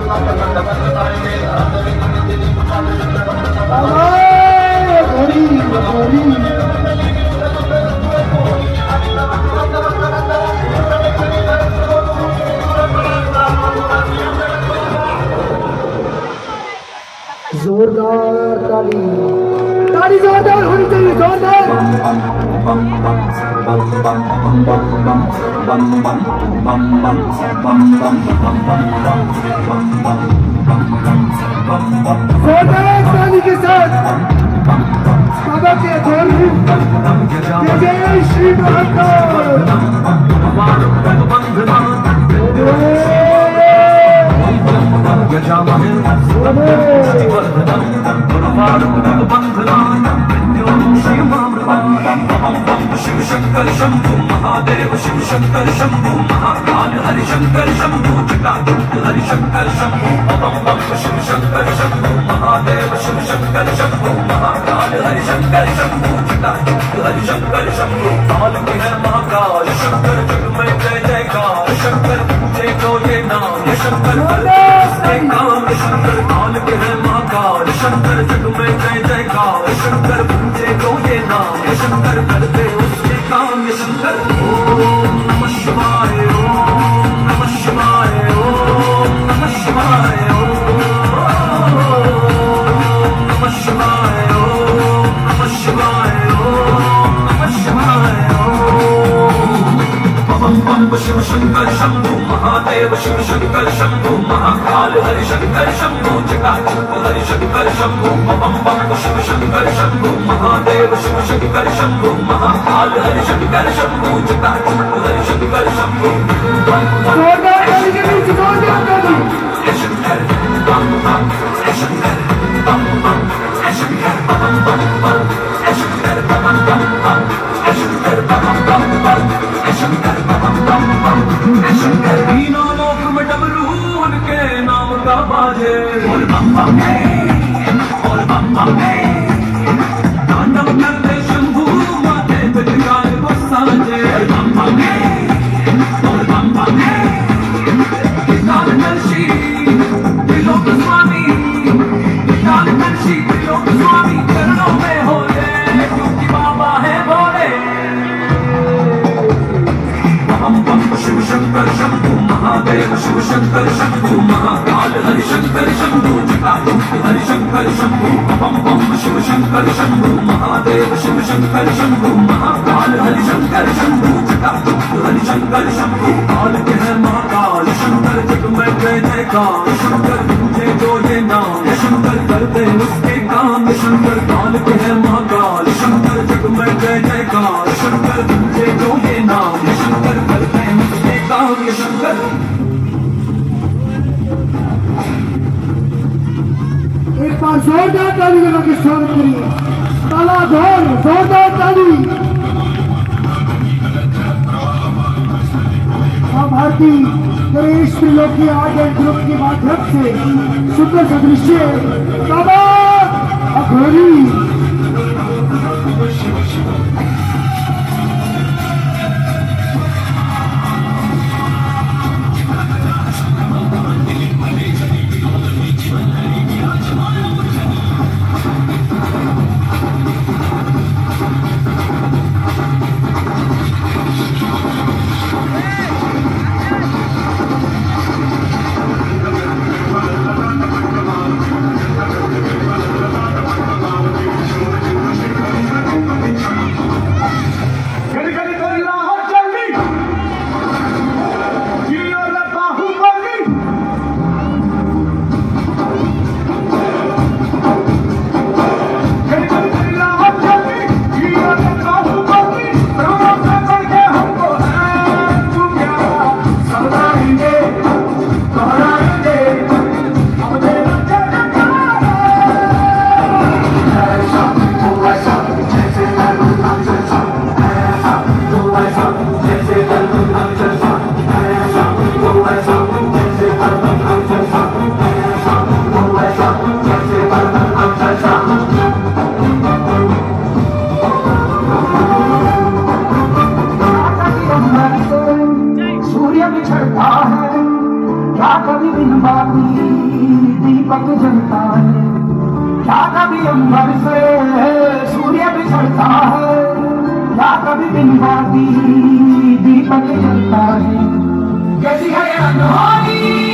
जोरदार ताली, ताली जोरदार होनी चाहिए, जोरदार। जोरदार ताली के साथ बाबा के अधूर जय श्री महाकाल। शिव शंकर शंभु महादेव, शिव शंकर शंभु महाकाल, हरि शंकर शंभु जटाजुट, हरि शंकर शंभु बम बम, शिव शंकर शंभु महादेव, शिव शंकर शंभु महाकाल, हरि शंकर शंभु जटाजुट, हरि शंकर शंभु। काल की है महाकाल शंकर, जग में जय जयकार शंकर, पूजे को ये नाम शंकर, काम शंकर। काल के है महाकाल शंकर, जग में जय जयकार शंकर, पूजे को ये नाम शंकर, करते उसके काम शंकर। ओम नमः शिवाय, ओम नमः शिवाय, ओम नमः शिवाय, ओम नमः शिवाय, ओम नमः शिवाय, ओम नमः शिवाय, बम बम शिव शंकर शंभु महादेव, शिव शंकर शंभु महाकाल, हरि शंकर शंभु जटाजुट, हरि शंकर शंभु बम बम, शिव शंकर शंभु महादेव, शिव शंकर शंभु महाकाल, हरि शंकर शंभु जटाजुट, हरि शंकर शंभु शंकर बम बम, शंकर बम बम, शंकर बम बम बम, शंकर बम बम बम, शंकर बम बम बम, शंकर बम बम बम, शंकर। तीनों लोक में डमरू उनके नाम का बाजे, बोल बम बम है, बोल बम बम है। तांडव करते शंभू माथे पे जगाए वो साजे, बोल बम बम है, बोल बम बम है। काल कलशी त्रिलोक स्वामी, काल कलशी त्रिलोक स्वामी, चरणों में होले क्योंकि बाबा है भोले। बम बम शिव शंकर शंभु महादेव, शिव शंकर शंभु महाकाल, हरि शंकर शंभु जटाजुट, हरि शंकर शंभु बम बम, शिव शंकर शंभु महादेव, शिव शंकर शंभु महाकाल, हरि शंकर शंभु जटाजुट, हरि शंकर शंभु। काल के है महाकाल शंकर, जग में जय जयकार शंकर, पूजे जो ये नाम शंकर, करते उसके काम शंकर। काल के है महाकाल शंकर, जग में जय जयकार शंकर, पूजे जो ये नाम शंकर, करते उसके काम शंकर। एक बार जोरदार ताली लगा के स्वागत करिए, ताला ढोल जोरदार ताली। मां Bharati Ganesh Triloki art and group के माध्यम से सुंदर सदृश्य बाबा अघोरी। दीपक जलता है, क्या कभी अंबर से सूर्य बिछड़ता है, क्या कभी दिन राती दीपक जलता है। कैसी है अनहोनी